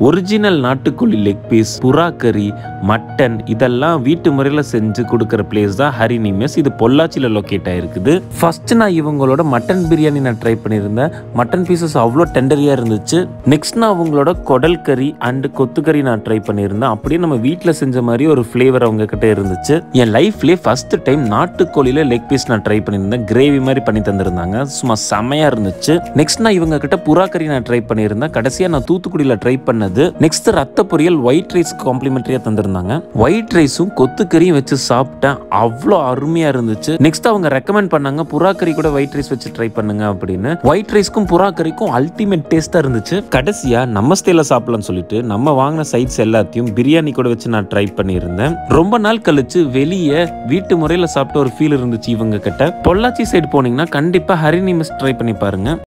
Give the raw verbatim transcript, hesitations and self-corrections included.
Original நாட்டுக்கோழி leg piece, புறா கறி, மட்டன் இதெல்லாம் வீட்டு முறையில் செஞ்சு கொடுக்குற பிளேஸ் தான் ஹரிணி மெஸ். இது பொள்ளாச்சியில் லொக்கேட் ஆயிருக்குது. ஃபர்ஸ்ட் நான் இவங்களோட மட்டன் பிரியாணி நான் ட்ரை பண்ணியிருந்தேன். மட்டன் பீசஸ் அவ்வளோ டெண்டரியாக இருந்துச்சு. நெக்ஸ்ட் நான் அவங்களோட குடல் கறி அண்டு கொத்துக்கறி நான் ட்ரை பண்ணியிருந்தேன். அப்படியே நம்ம வீட்டில் செஞ்ச மாதிரி ஒரு ஃப்ளேவர் அவங்க கிட்ட இருந்துச்சு. என் லைஃப்லேயே ஃபர்ஸ்ட் டைம் நாட்டுக்கோழியில் லெக் பீஸ் நான் ட்ரை பண்ணியிருந்தேன். கிரேவி மாதிரி பண்ணி தந்திருந்தாங்க. சும்மா செமையா இருந்துச்சு. நெக்ஸ்ட் நான் இவங்க கிட்ட புறா கறி நான் ட்ரை பண்ணியிருந்தேன். கடைசியாக நான் தூத்துக்குடியில் ட்ரை பண்ணது. நெக்ஸ்ட் ரத்த பொரியல் ஒயிட் ரைஸ் காம்ப்ளிமெண்டரியா தந்திருந்தாங்க. ஒயிட் ரைஸும் கொத்துக்கறியும் வச்சு சாப்பிட்டேன். அவ்வளோ அருமையா இருந்துச்சு. நெக்ஸ்ட் அவங்க ரெக்கமெண்ட் பண்ணாங்க புறா கறி கூட ஒயிட் ரைஸ் வச்சு ட்ரை பண்ணுங்க அப்படின்னு. ஒயிட் ரைஸ்க்கும் புறா கறிக்கும் அல்டிமேட் டேஸ்டா இருந்துச்சு. கடைசியா நம்ம ஸ்டைல சாப்பிடலாம்னு சொல்லிட்டு நம்ம வாங்கின சைட்ஸ் எல்லாத்தையும் பிரியாணி கூட வச்சு நான் ட்ரை பண்ணியிருந்தேன். ரொம்ப நாள் கழிச்சு வெளியே வீட்டு முறையில் சாப்பிட்ட ஒரு ஃபீல் இருந்துச்சு இவங்க கிட்ட. பொள்ளாச்சி சைடு போனீங்கன்னா கண்டிப்பா ஹரிணி மெஸ் ட்ரை பண்ணி பாருங்க.